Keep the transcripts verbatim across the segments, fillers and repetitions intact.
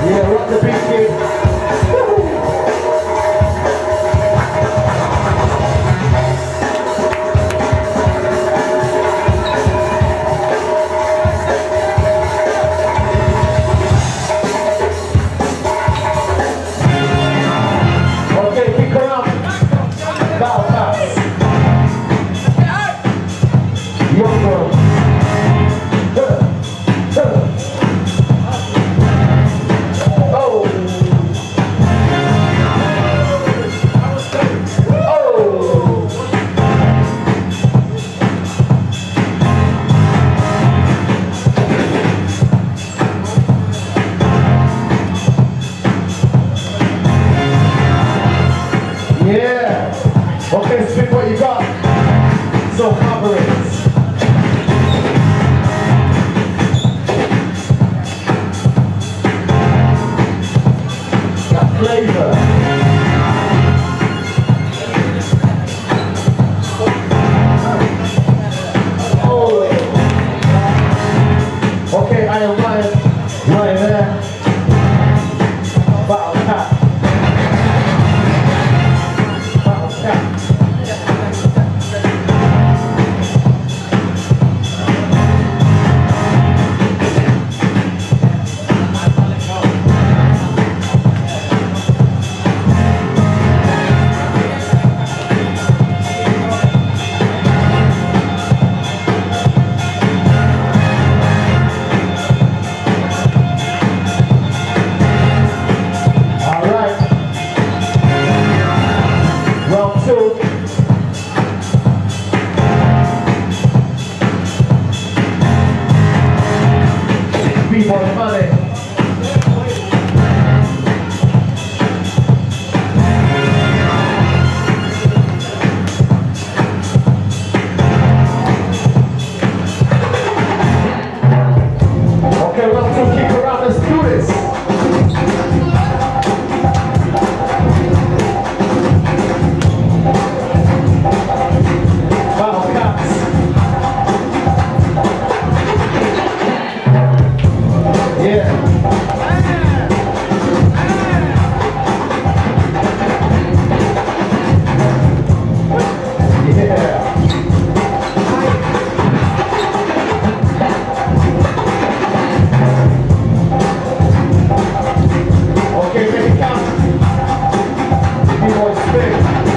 Yeah, rock the beat, kid. Okay, kick around. Bow pass. Young girl. Yeah. Okay, spit what you got. So coverings. Got flavor. Oh. Okay, I am right, right there. Wow, tap. B-boy money. Okay, round two, kick around, let's do this. Wow, cops. Yeah. Okay, make it count. B-boy spin.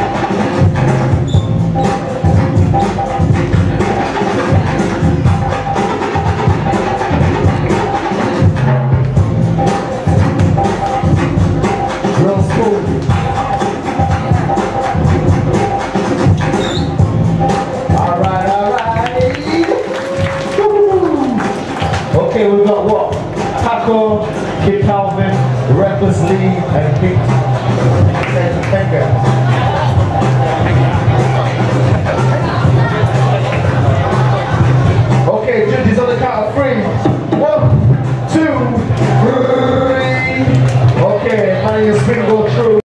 Real smooth. Alright, alright. Okay, we got what? Taco, Kid Calvin, Recklessly, and Big Finger.